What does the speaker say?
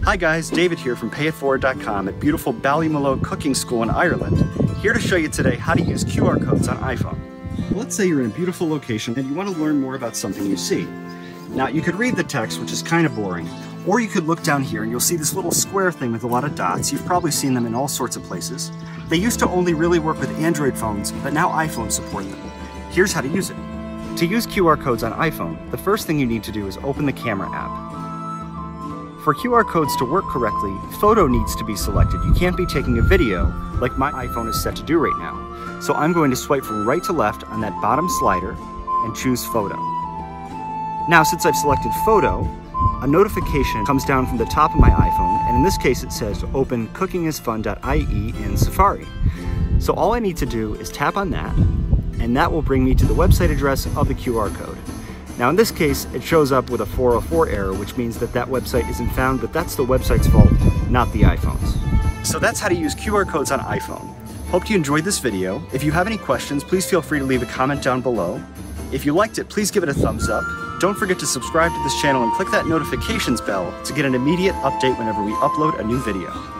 Hi guys, David here from Payette at beautiful Ballymaloe Cooking School in Ireland, here to show you today how to use QR codes on iPhone. Let's say you're in a beautiful location and you want to learn more about something you see. Now you could read the text, which is kind of boring, or you could look down here and you'll see this little square thing with a lot of dots. You've probably seen them in all sorts of places. They used to only really work with Android phones, but now iPhones support them. Here's how to use it. To use QR codes on iPhone, the first thing you need to do is open the camera app. For QR codes to work correctly, photo needs to be selected. You can't be taking a video like my iPhone is set to do right now. So I'm going to swipe from right to left on that bottom slider and choose photo. Now, since I've selected photo, a notification comes down from the top of my iPhone, and in this case it says open cookingisfun.ie in Safari. So all I need to do is tap on that, and that will bring me to the website address of the QR code. Now in this case, it shows up with a 404 error, which means that that website isn't found, but that's the website's fault, not the iPhone's. So that's how to use QR codes on iPhone. Hope you enjoyed this video. If you have any questions, please feel free to leave a comment down below. If you liked it, please give it a thumbs up. Don't forget to subscribe to this channel and click that notifications bell to get an immediate update whenever we upload a new video.